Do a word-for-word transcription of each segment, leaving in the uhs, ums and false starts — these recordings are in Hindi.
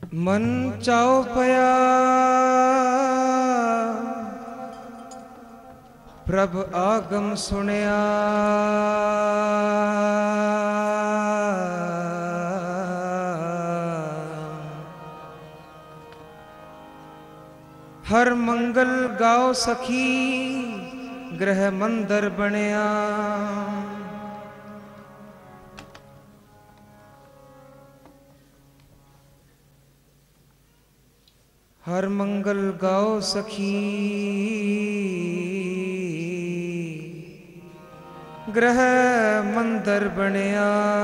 मन चाओ पया प्रभ आगम सुनिया, हर मंगल गाओ सखी ग्रह मंदिर बनिया। हर मंगल गाओ सखी ग्रह मंदिर बनिया।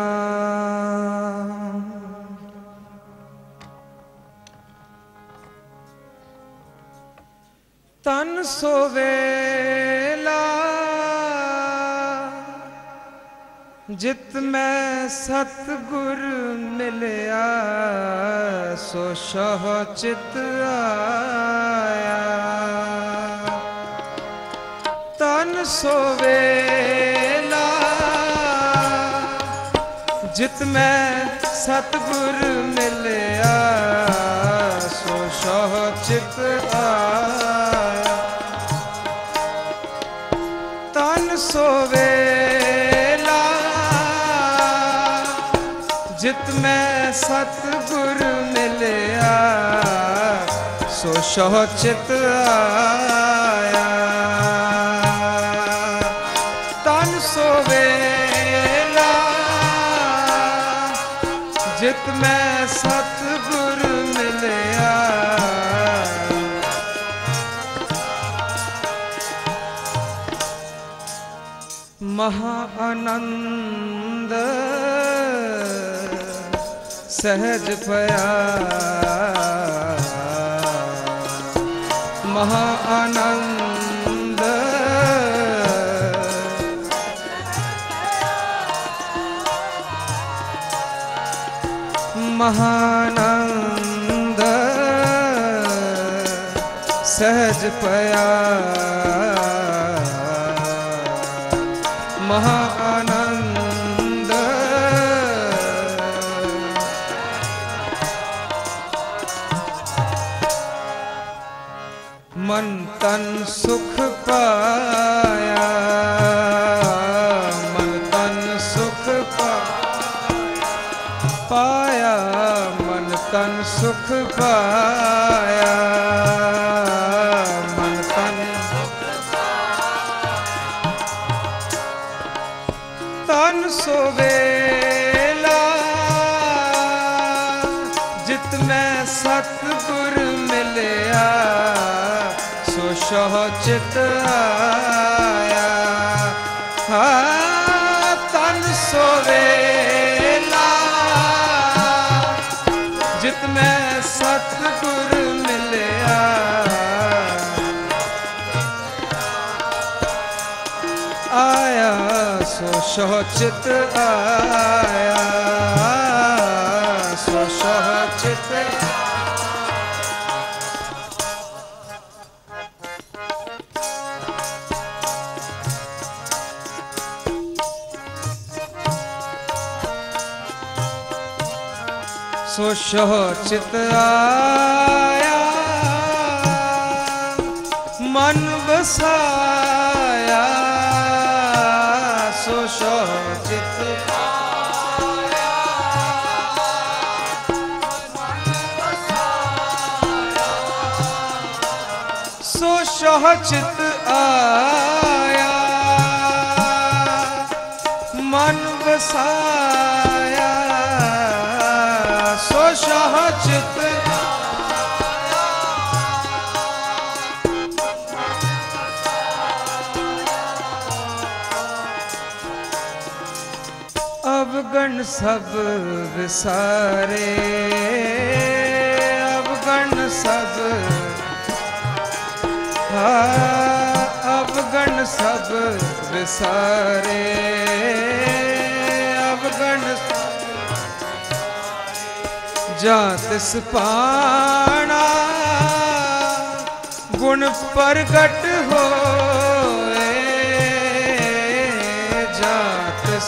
तन सोवेला जित मैं सतगुर मिलया, सो शह चित आया। तन सोवेला जित मैं सतगुर मिलया, सो शह चित आया। तन सोवेला जित मैं सतगुर मिलया, सो शह चित आया। तन सोवेला जित मैं सतगुर मिलया, महा आनंद सहज पया। महा आनंद महानंद सहज पया। महाआनंद मन तन सुख पाया। मन तन सुख पाया। मन तन सुख पाया। मन तन तन सोवेला जित मैं सतगुर मिलया, सो शह चित आया। हाँ तन सोवेला जित मैं सतगुर मिलया, आया सो शह चित आया। सो शह चित सो शह चित आया। मन बसाया सो शह चित आया। सो शह चित आया। मन बसाया सो शह चित अवगण सब विसारे। अवगण सब अवगण सब विसारे। अवगण जातिस पाना गुण प्रगट होए। जातिस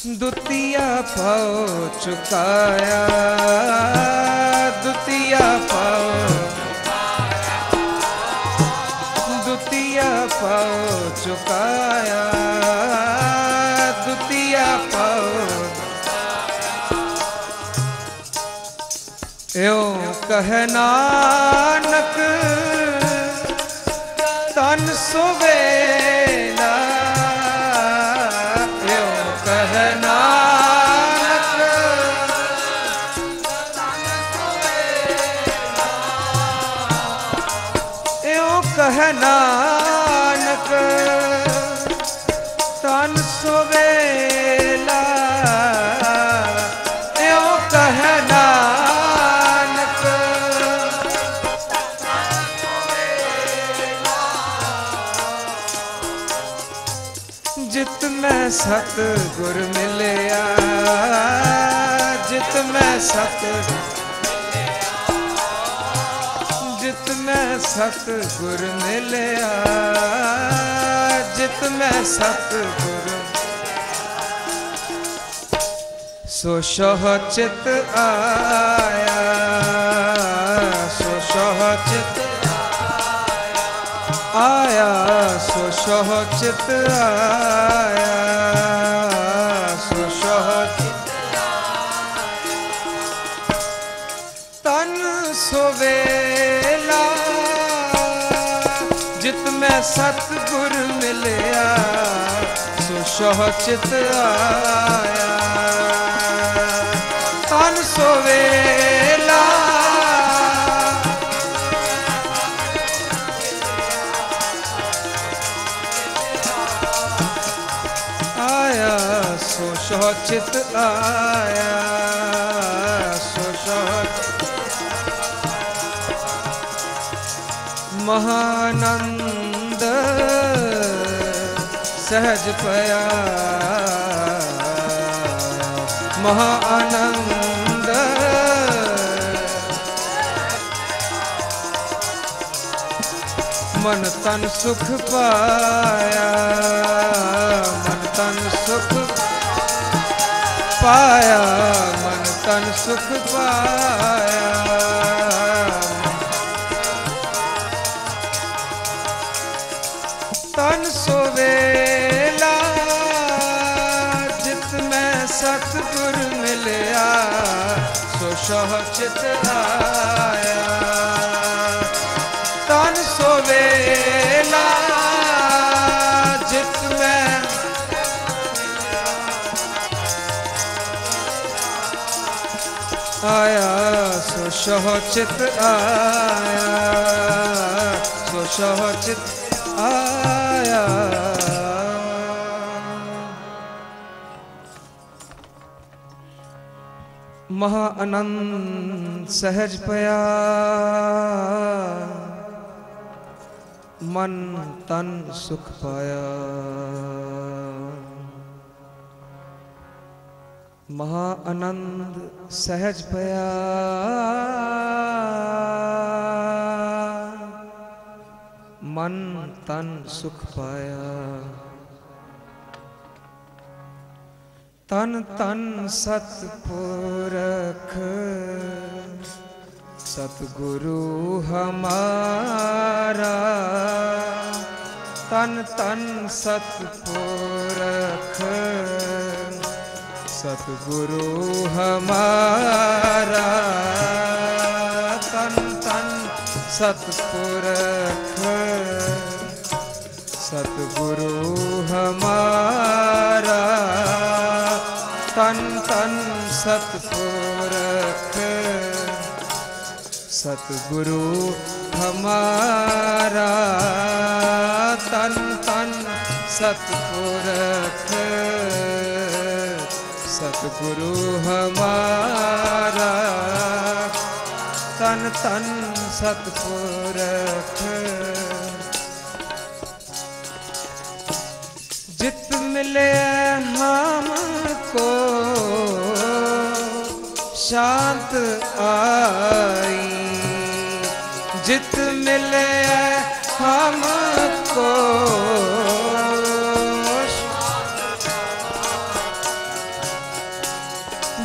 दुतिया पाओ चुकाया, दुतिया पाओ, दुतिया पाओ चुकाया, दुतिया पाओ। यो कह नानक तन सुवेला, यो कह नानक तन सुवेला, यो कह नानक तन सुवेला, यो कह नानक जित मैं सतगुर मिलया, जित मैं सत जित मैं सतगुर मिलया, जित मैं सतगुर सो शह चित आया, सो शह चित आया, सो शह चित आया, सो शह तन सोवेला, जित मैं सतगुर मिलया, सो शह चित आया, तन सोवेला, आया सो शह चित आया, सो शह महानंद सहज पया, महानंद मन तन सुख पाया, मन तन सुख पाया, मन तन सुख पाया, तन सोवेला, जित मैं सतगुर मिलया, सो शह चित आया, तन सोवेला, जित मैं आया, सो शह चित आया, सो शह चित आया। महा आनंद सहज पया, मन तन सुख पाया, महा आनंद सहज पया, मन तन सुख पाया, तन तन सतपुरख सतगुरु हमारा, तन तन सतपुरख सतगुरु हमारा, तन तन सतपुरख सतगुरु हमारा, तन तन सतपुरख सतगुरु हमारा, तन तन सतपुरख सतगुरु हमारा, तन तन सतपुरख जित मिले हमको शांत आई, जित मिले हमको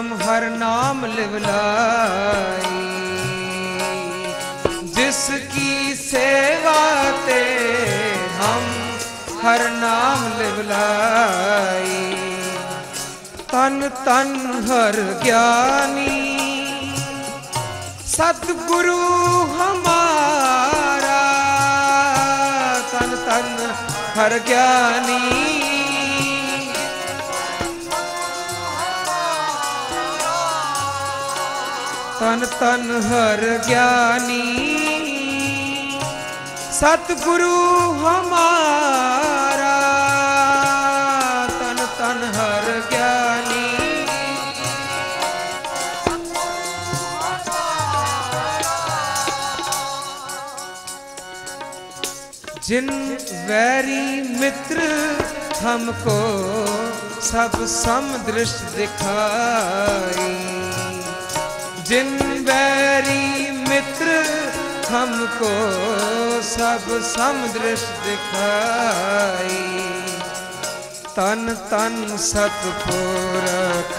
हम हर नाम लिवलाई, जिसकी सेवा ते हम हर नाम लिवलाई। तन तन हर ज्ञानी सतगुरु हमारा, तन तन हर ज्ञानी तन तन हर ज्ञानी सतगुरु हमारा, तन तन हर ज्ञानी। जिन वैरी मित्र हमको सब समदृष्टि दिखाई, जिन वैरी मित्र हमको सब समदृष्टि दिखाई। तन तन सतपुरख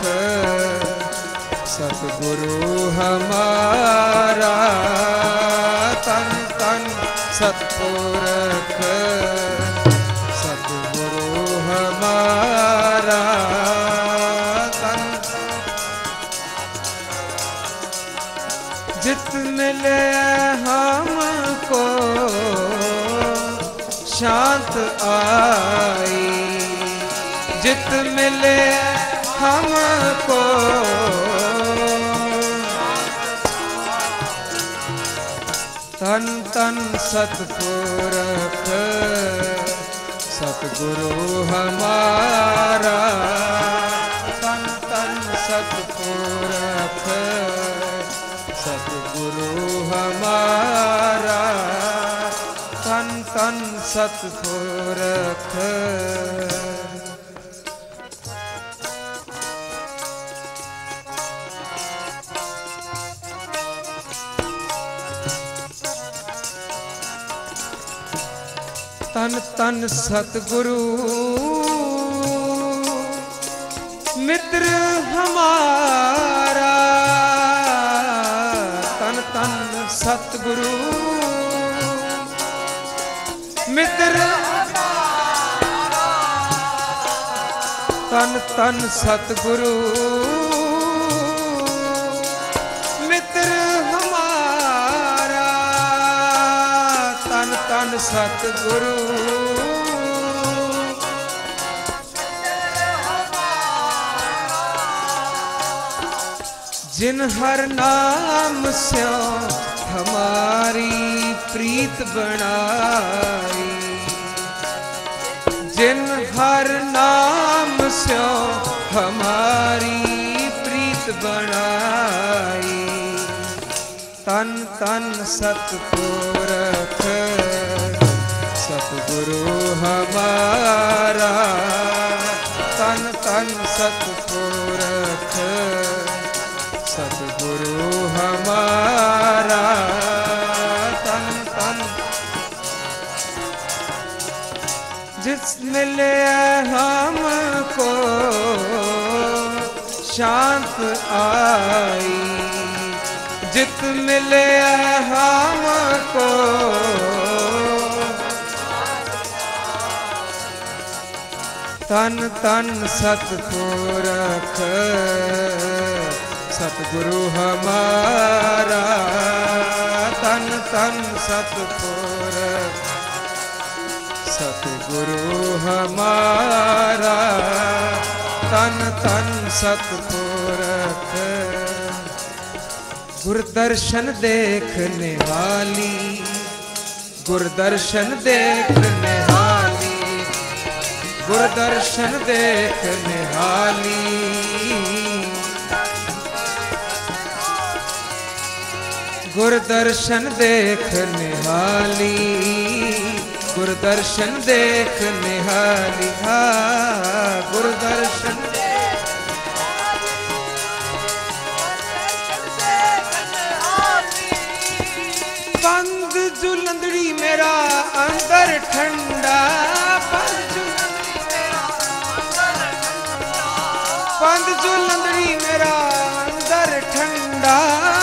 सतगुरु हमारा, तन तन सतपुरख सतगुरु हमारा, तन जित मिले हमको शांत आई, जित मिले हमको तन तन सतपुरख सतगुरु हमारा, तन तन सतपुरख सतगुरु हमारा, तन तन सतपुरख। तन तन सतगुरु मित्र हमारा, तन तन सतगुरु मित्र, तन तन सतगुरु मित्र हमारा, तन तन सतगुरु जिन हर नाम से हमारी प्रीत बनाई, जिन हर नाम से हमारी प्रीत बनाई। तन तन सतपुरख सतगुरु हमारा, तन तन सतपुरख सतगुरु हमारा, तन तन जिस मिले हमको शांत आई, जित मिले हमको तन तन सतपुरख सतगुरु हमारा, तन तन सतपुरख सतगुरु हमारा, तन तन सतपुरख। गुरदर्शन देखने वाली, गुरदर्शन देखने वाली, गुरदर्शन देखने वाली, गुरदर्शन देखने वाली, गुरदर्शन देखने वाली, हाँ गुरदर्शन बंद जुलंदड़ी मेरा अंदर ठंडा, बंद जुलंदड़ी मेरा अंदर ठंडा, पंध जुलंदड़ी मेरा अंदर ठंडा,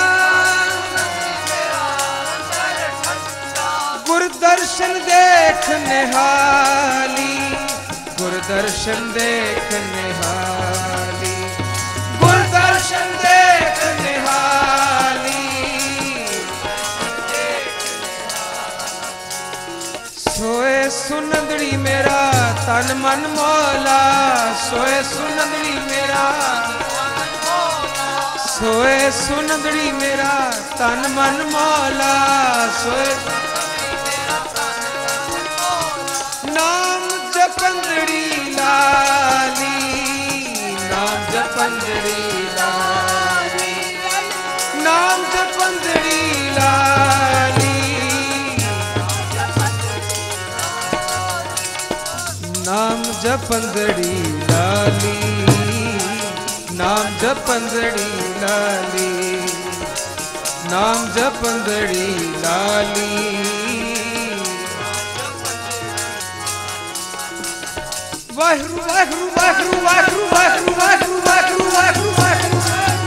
गुरदर्शन देख निहाली, गुरदर्शन देख निहाली, गुरदर्शन देख निहाली। सोए सुनंदड़ी मेरा तन मन मौला, सोए सुनंदड़ी मेरा, सोए सुनंदड़ी मेरा तन मन मौला, सोए नाम जपंदड़ी लाली, नाम जपंदड़ी लाली, नाम जपंदड़ी लाली, नाम जपंदड़ी लाली, नाम जपंदड़ी लाली, नाम जपंदड़ी लाली। वाहिगुरु वाहिगुरु वाहिगुरु वाहिगुरु वाहिगुरु वाहिगुरु वाहिगुरु वाहिगुरु वाहिगुरु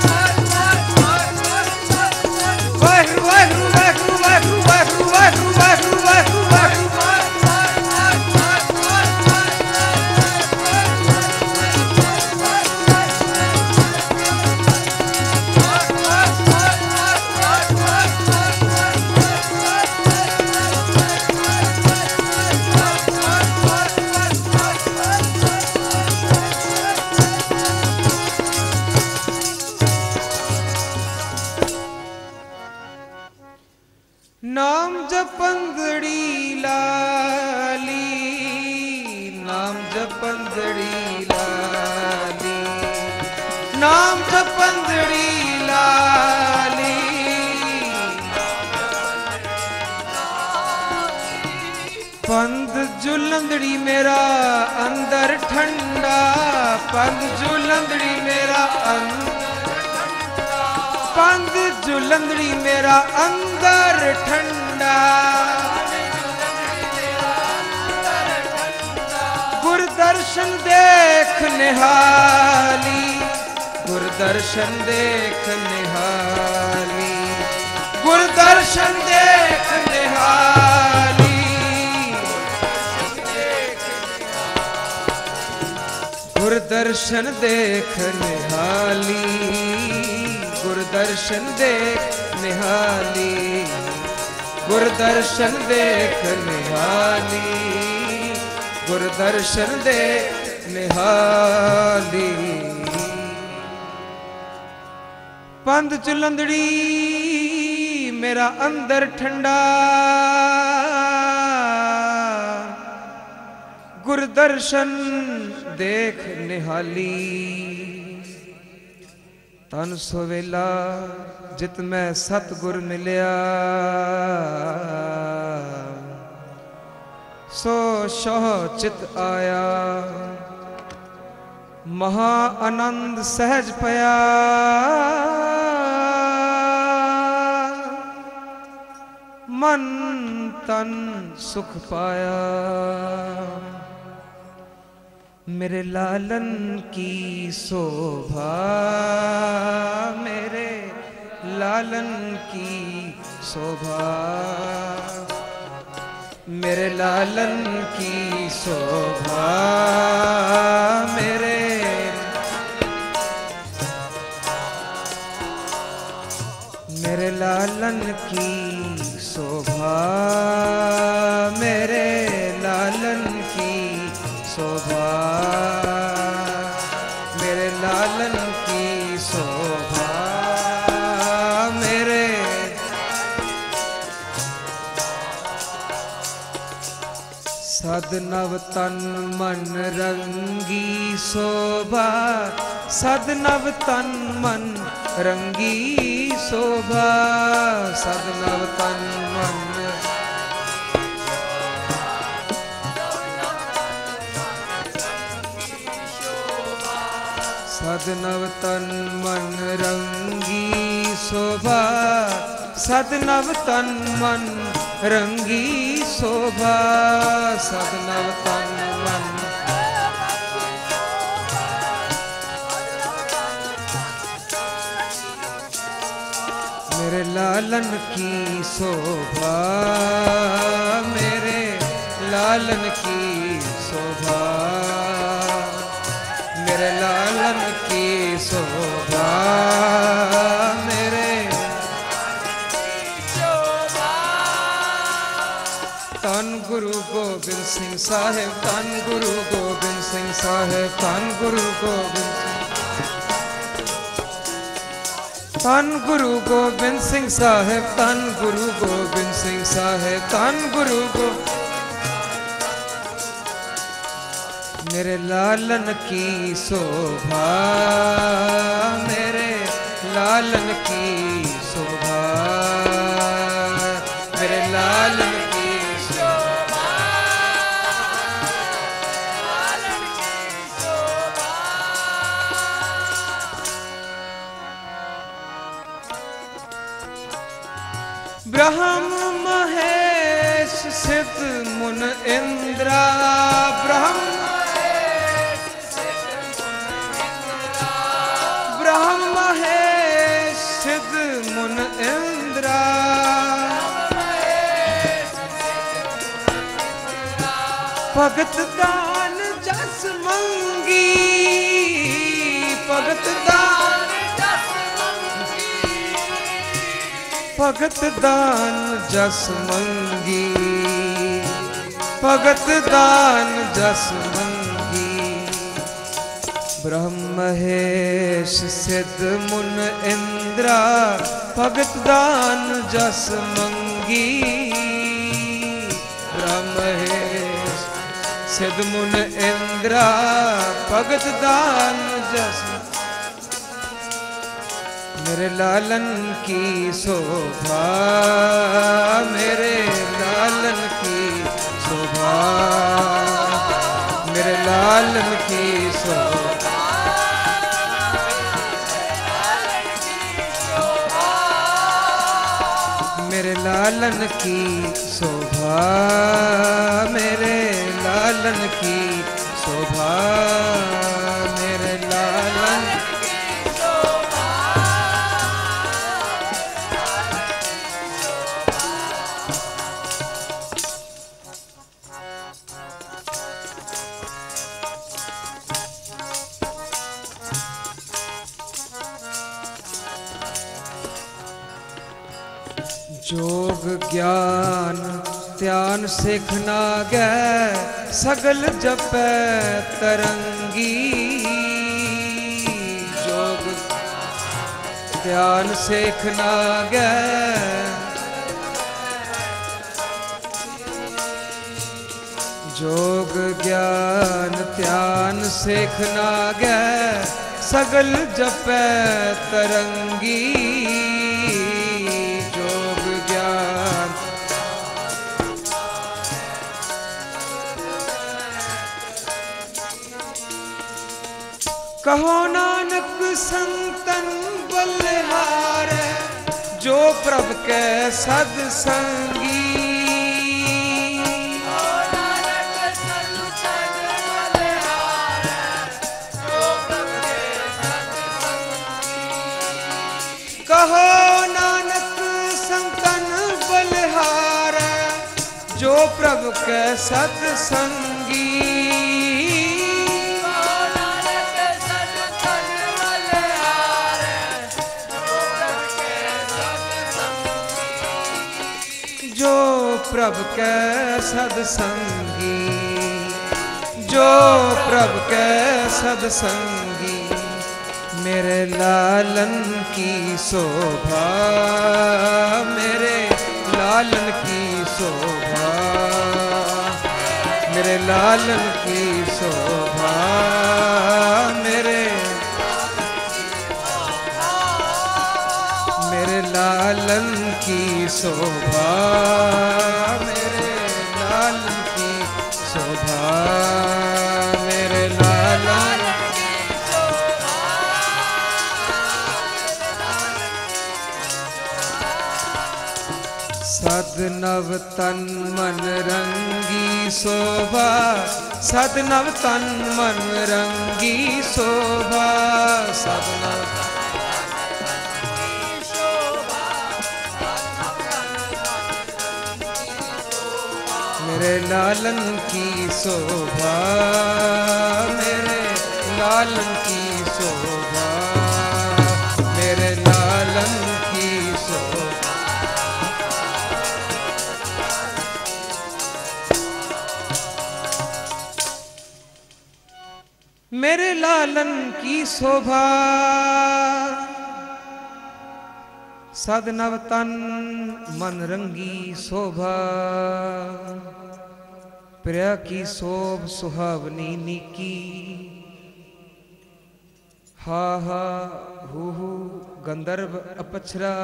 वाहिगुरु वाहिगुरु वाहिगुरु वाहिगुरु वाहिगुरु वाहिगुरु वाहिगुरु वाहिगुरु वाहिगुरु। नाम जपंदड़ी लाली, नाम जपंदड़ी लाली, नाम जपंदड़ी लाली। पंध जुलंदड़ी मेरा अंदर ठंडा, पंध जुलंदड़ी मेरा अंदर, पंध जुलंदड़ी मेरा अंदर ठंडा, गुरदर्शन देख निहाली, गुरदर्शन देख निहाली, गुरदर्शन देख निहाली, गुरदर्शन देख निहाली, गुरदर्शन देख निहाली, गुरदर्शन देख निहाली, गुरदर्शन देख निहाली। पंध जुलंदड़ी मेरा अंदर ठंडा, गुरदर्शन देख निहाली। तन सोवेला जित मैं सतगुर मिलिया, सो शोह चित आया, महा आनंद सहज पया, मन तन सुख पाया। मेरे लालन की शोभा, मेरे लालन की शोभा, मेरे लालन की शोभा, मेरे मेरे लालन की शोभा, मेरे लालन की शोभा, मेरे लालन की शोभा, मेरे सदनव तन मन रंगी शोभा, सदनव तन मन रंगी शोभा, सदनव तन मन सदनव तन मन रंगी शोभा, सदनव तन मन रंगी शोभा, सदनव तन मन मेरे लालन की शोभा, मेरे लालन की शोभा, मेरे लालन की शोभा, मेरे धन गुरु गोबिंद सिंह साहेब, धन गुरु गोबिंद सिंह साहेब, धन गुरु गोबिंद सिंह, धन गुरु गोबिंद सिंह साहेब, धन गुरु गोबिंद सिंह साहेब, धन गुरु गो मेरे लालन की शोभा, मेरे लालन की शोभा, मेरे लालन की शोभा, लालन की शोभा। ब्रह्म महेश सिद्ध मुन इंद्रा, ब्रह्म ब्रह्म महेश सिद्ध मुन इंद्रा, भगत दान जस मंगी, भगत दान जस मंगी, भगत दान जस मंगी, भगत दान जस मंगी। ब्रह्म महेश सिद्ध मुन इंद्रा, भगत दान जस मंगी, ब्रह्म महेश सिद्ध मुन इंद्रा, भगत दान जस। मेरे लालन की शोभा, मेरे लालन की शोभा, मेरे लालन की शोभा, मेरे लालन की शोभा, मेरे लालन की शोभा, मेरे लालन की शोभा। जोग ज्ञान ध्यान सिखना गै, सगल जपै तरंगी, जोग ध्यान सिखना गै, जोग ज्ञान ध्यान सिखना गै, सगल जपै तरंगी, कहो नानक संतन बलिहार, जो प्रभ के सद संगी, कहो नानक संतन बलिहार, जो प्रभ के सद संगी, जो प्रभ के सदसंगी, जो प्रभ के सदसंगी। मेरे लालन की शोभा, मेरे लालन की शोभा, मेरे लालन की शोभा, मेरे मेरे लालन की शोभा, मेरे लालन की शोभा, मेरे लालन की शोभा। सद नव तन मन रंगी शोभा, सद नव तन मन रंगी शोभा, सद नव मेरे लालन की शोभा, मेरे लालन की शोभा, मेरे लालन की शोभा। मेरे लालन की शोभा, सद नव तन मन रंगी शोभा, प्रिय की शोभ सुहावनी नीकी। हा हा हू हू गंधर्व अपछरा,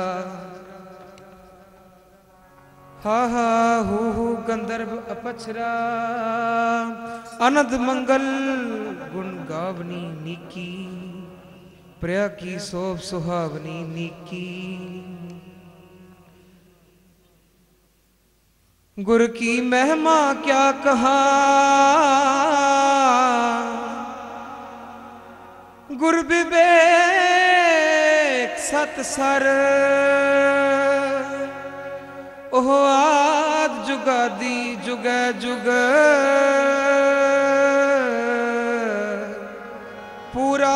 हा हा हू हू गंधर्व अपछरा, अनद मंगल गुण गावनी नीकी, प्रिय की शोभ सुहावनी नीकी। गुर की महिमा क्या कहा, गुर विवेक सतसर, ओह आद जुगादी जुग जुग, पूरा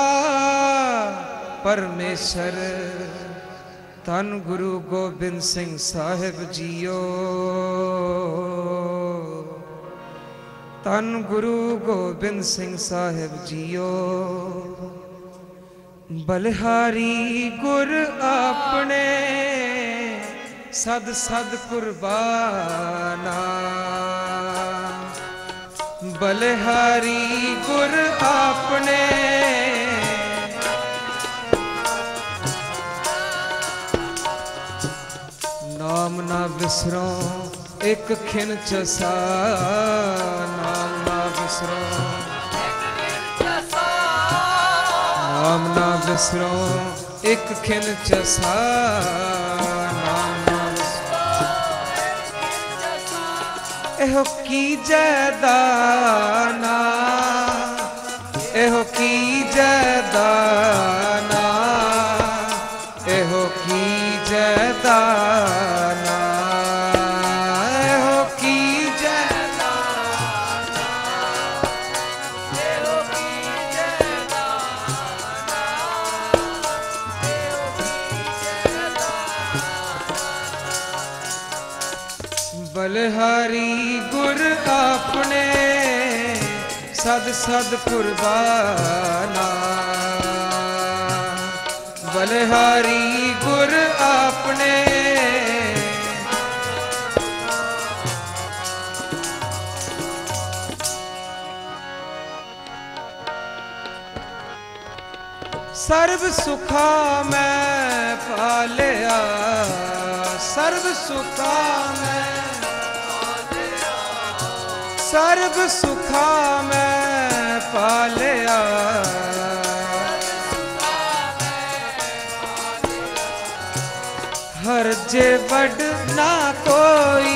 परमेश्वर। धन गुरु गोबिंद सिंह साहिब जियो, धन गुरु गोबिंद सिंह साहिब जियो। बलिहारी गुर अपने सद सद कुर्बाना, बलिहारी गुर अपने नाम ना बिसरो एक खिन चसा, नाम ना बिसरो, नाम ना बिसरो एक खिन चसा, नाम ना बिसरो। एहो की जयदाना, एहो की जयदाना, एहो की जयदाना, एहो की जयदाना, एहो की जयदाना, एहो की जयदाना। बलिहारी गुर अपने सद सद कुर्बाना, बलिहारी गुर अपने सर्व सुखा मैं पालिया, सर्व सुखा मैं पालिया, सर्व सुखा मैं पालिया, हर जे वड ना कोई,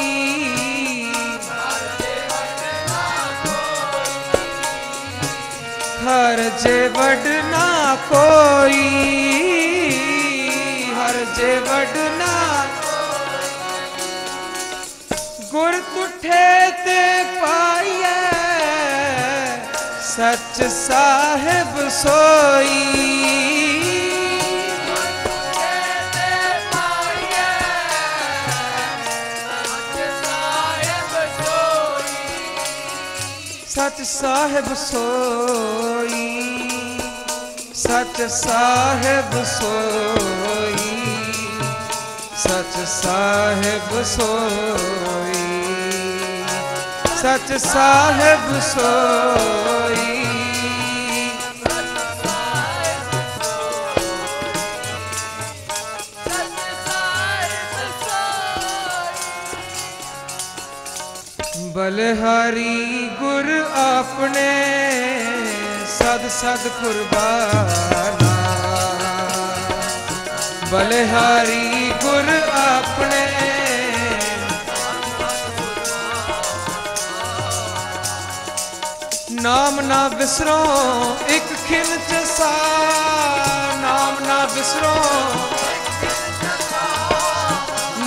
हर जे वड ना कोई, हर जे वड ना गुर तुठे ते पाइए, सच साहिब सोई, सच साहिब सोई, सच साहिब सोई, सच साहिब सोई, सच साहिब सोई। बलिहारी गुर अपने सद सद कुर्बाना, बलिहारी गुर अपने नाम ना बिसरो एक खिन चसा, नाम ना बिसरो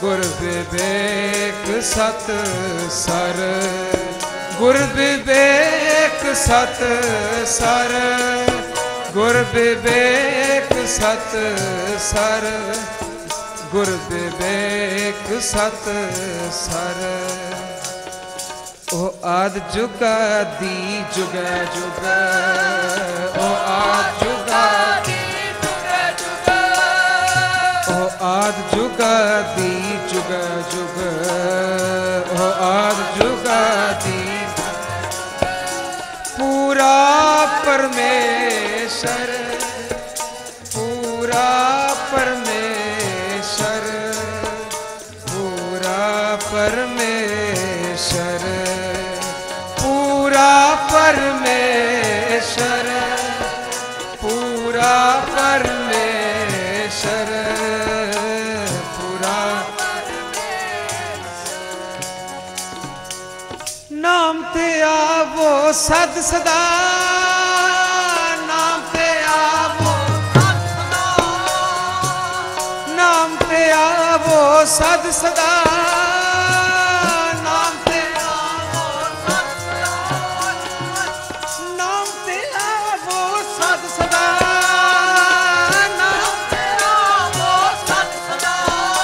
गुर विवेक सत सर, गुर विवेक सत सर, गुर विवेक सत सर, गुर विवेक सत सर। ओ आद जुगादी जुग जुग, ओ आद जुगादी जुग जुग, ओ आद जुगादी जुग जुग, ओ आद जुगादी पूरा परमेश्वर, पूरा परमेश्वर, पूरा परमेश्वर, पूरा परमेश्वर, पूरा परमेश्वर, पूरा नाम ते आवो सद सदा, नाम ते आवो सद सदा, नाम ते आवो सद सदा, नाम ते आवो सद सदा, नाम ते आवो सद सदा, नाम ते आवो सद सदा,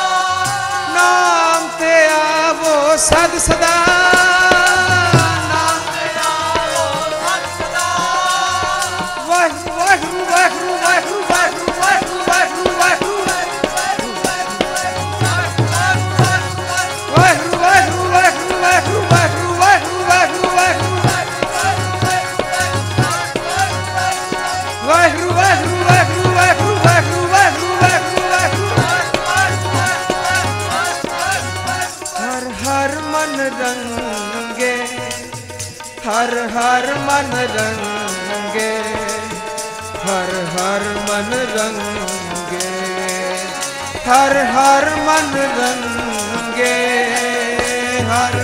नाम ते आवो सद सदा, हर हर मन रंगे, हर हर मन रंगे, हर हर मन रंगे, हर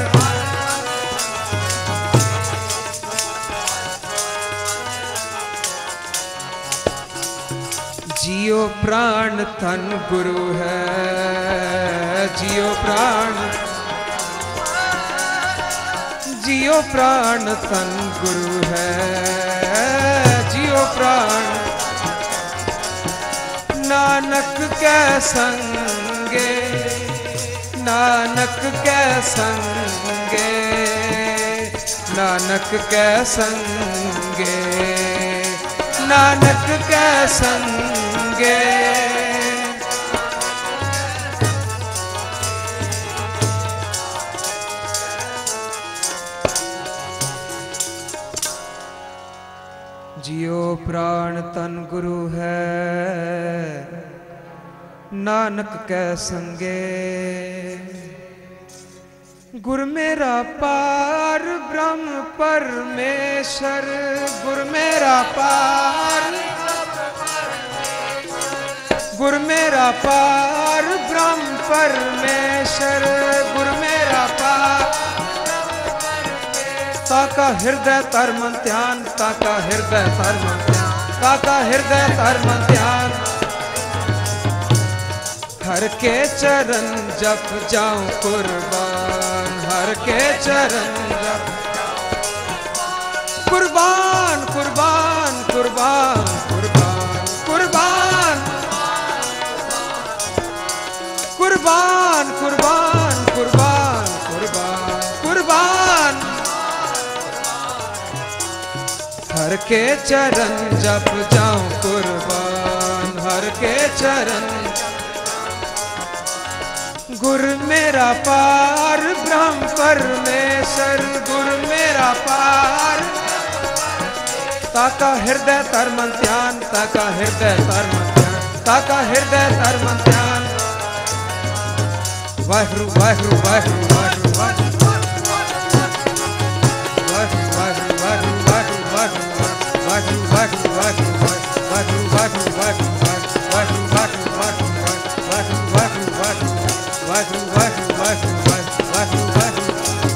जियो प्राण तन गुरु है, जियो प्राण, जियो प्राण तन गुरु है, जियो प्राण नानक कै संगे, नानक कै संगे, नानक कै संगे, नानक कै संगे। जियो प्राण तन गुरु है, नानक कै संगे, गुर मेरा पार ब्रह्म परमेश्वर, गुर मेरा पार, गुर मेरा पार ब्रह्म परमेश्वर, गुर मेरा पार, ताका हृदय तर मन ध्यान, ताका हृदय तर मन ध्यान, ताका हृदय तर मन ध्यान, हर के चरण जप जाऊं कुर्बान, हर के चरण जप कुर्बान, कुर्बान, कुर्बान, कुर्बान, कुर्बान, कुर्बान, कुर्बान, कुर्बान, कुर्बान, कुर्बान, हर के चरण जप जाऊं कुर्बान, हर के चरण, गुर मेरा पार ब्रह्म परमेश्वर, गुर मेरा पार, ताका हृदय तर मन ध्यान, ताका हृदय तर मन ध्यान, ताका हृदय तर मन ध्यान, वाहिगुरु वाहिगुरु वाहिगुरु वाहिगुरु वाहिगुरु वाहिगुरु वाहिगुरु वाहिगुरु वाहिगुरु वाहिगुरु वाहिगुरु वाहिगुरु वाहिगुरु वाहिगुरु वाहिगुरु वाहिगुरु वाहिगुरु वाहिगुरु।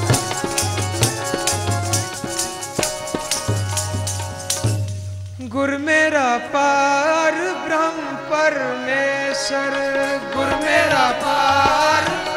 गुर मेरा पार ब्रह्म परमेश्वर, गुर मेरा पार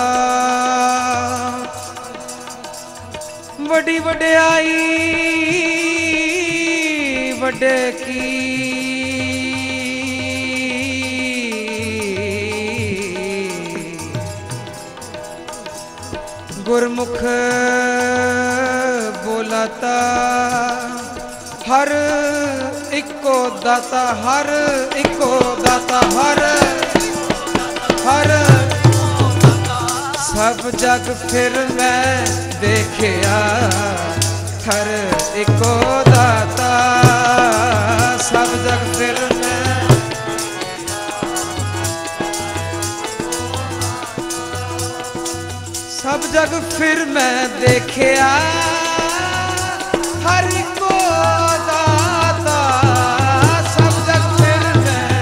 वडी वड्याई वड्डे की गुरमुख बोलाता हर इको दाता हर इको दाता हर हर सब जग फिर मैं देखिया हर इको दाता सब जग फिर मैं सब जग फिर मैं देखिया हर को दाता सब जग फिर मैं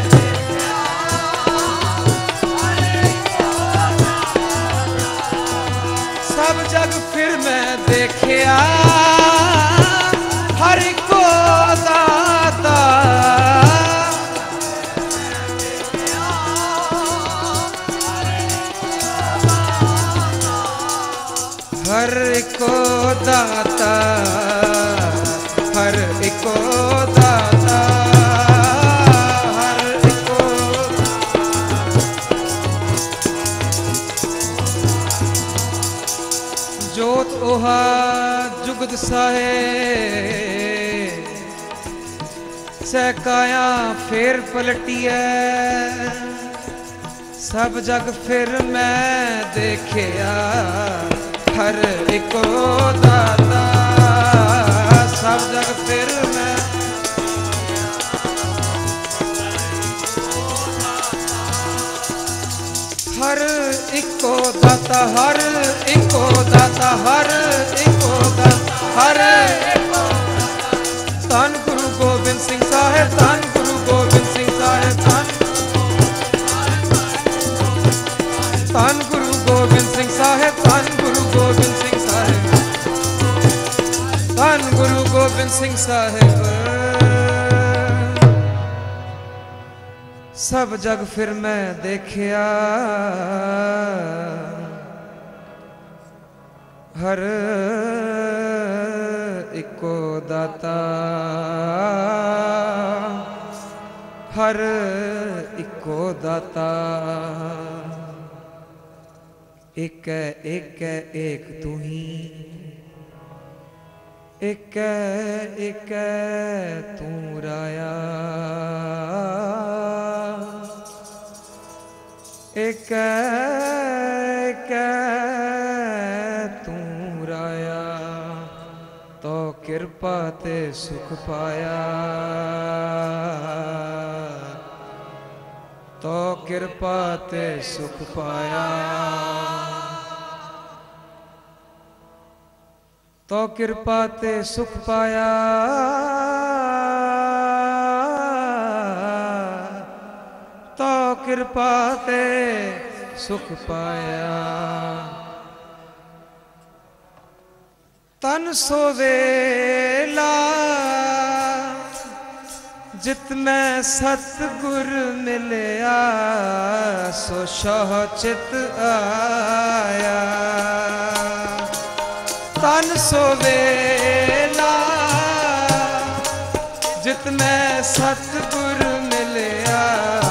सब जग फिर मैं देखिया हर को दाता हर को दाता हर को दाता हर को जोत ओहा जुगद साहे सहकाया फेर पलटिया सब जग फिर मैं देखिया हर इको दाता सब जग फिर मैं हर इको दाता हर इको दाता हर इको दाता हर धन गुरु गोबिंद सिंह साहिब धन गुरु गोबिंद सिंह साहिब धन धन गुरु गोबिंद सिंह साहिब धन गुरु गोबिंद सिंह साहिब धन गुरु गोबिंद सिंह साहिब सब जग फिर मैं देखिया हर इको दाता हर इको दाता एक एक एक तू ही एक एक तू राया एक एक तू राया तो कृपा ते सुख पाया तो कृपा ते सुख पाया तो कृपा ते सुख पाया तो कृपा ते सुख पाया तन सोवेला जित मैं सतगुर मिलया सो शह चित आया तन सोवेला जित मैं सतगुर मिलया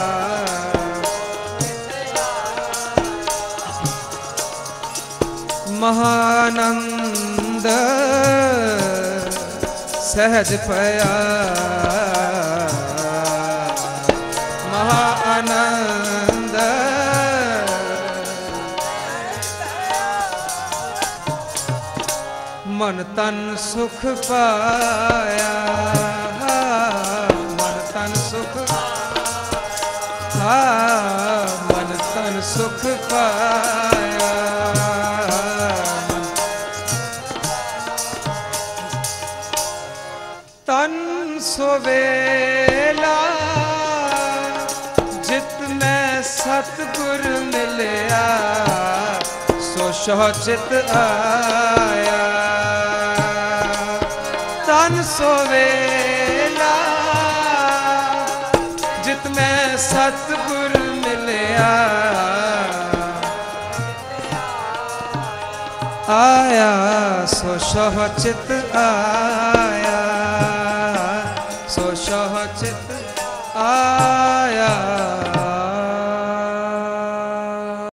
महानंद सहज पया महानंद मन तन सुख पाया मन तन सुख हाँ मन तन सुख पाया तन सोवेला जित मैं सतगुर मिलया सो शह चित आया तन सोवेला जित मैं सतगुर मिलया आया सो सह चित आया, सो सह चित आया।